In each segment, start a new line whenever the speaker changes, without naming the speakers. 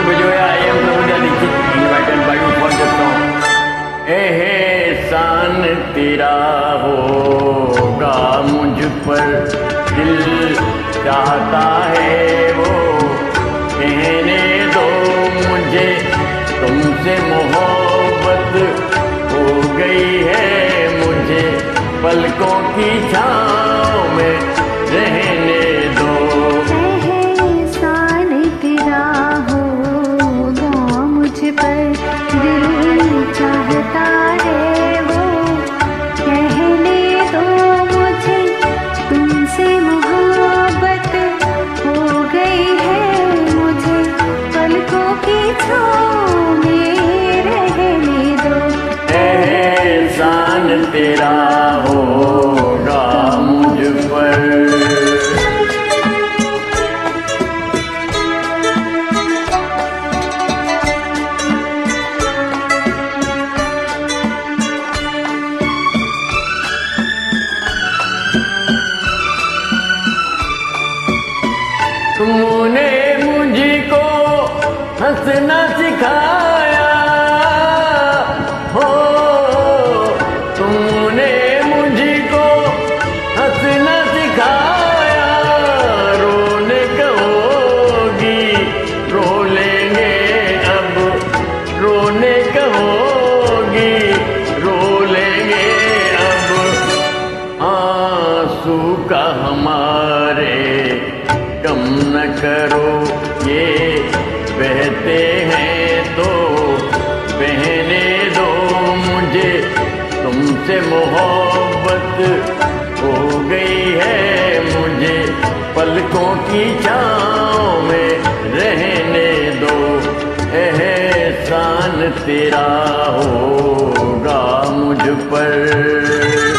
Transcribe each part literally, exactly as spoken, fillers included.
So Bijoya, I am Prabhuda Dixit, invited by you for the song. एहसान तेरा होगा मुझ पर, दिल चाहता है वो कहने दो मुझे, तुमसे मोहब्बत हो गई है मुझे, पलकों की छाँव में रहने दो।
एहसान तेरा होगा मुझ पर, दिल चाहता है वो कहने दो मुझे, तुमसे मोहब्बत हो गई है मुझे, पलकों की छाँव में रहने दो।
एहसान तेरा होगा मुझ पर। तुमने मुझको हंसना सिखाया हो, तुमने मुझको हंसना सिखाया, रोने कहोगी रो लेंगे अब, रोने कहोगी रो लेंगे अब, आंसू का हमारे कम न करो, ये बहते हैं तो बहने दो मुझे, तुमसे मोहब्बत हो गई है मुझे, पलकों की छाँव में रहने दो। एहसान तेरा होगा मुझ पर।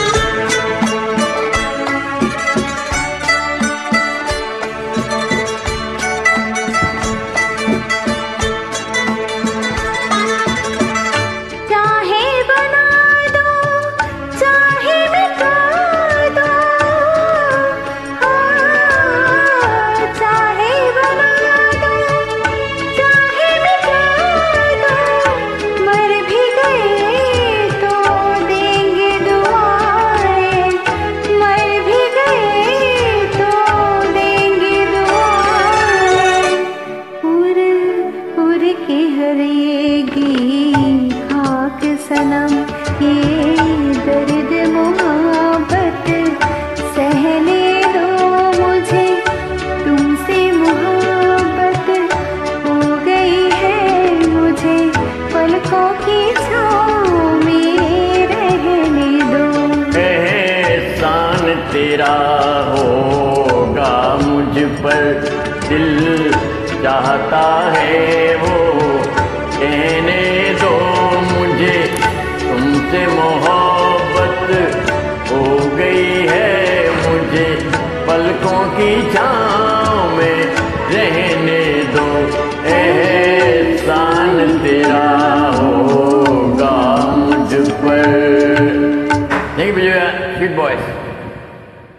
सनम ये दर्द मोहब्बत सहने दो मुझे, तुमसे मोहब्बत हो गई है मुझे, पलकों की छाँव में रहने दो।
एहसान तेरा होगा मुझ पर, दिल चाहता है वो कहने दो मुझे, तुमसे मोहब्बत हो गई है मुझे, पलकों की छाँव में रहने दो। एहसान तेरा होगा मुझ पर। Thank you, Bijoya. Sweet boys.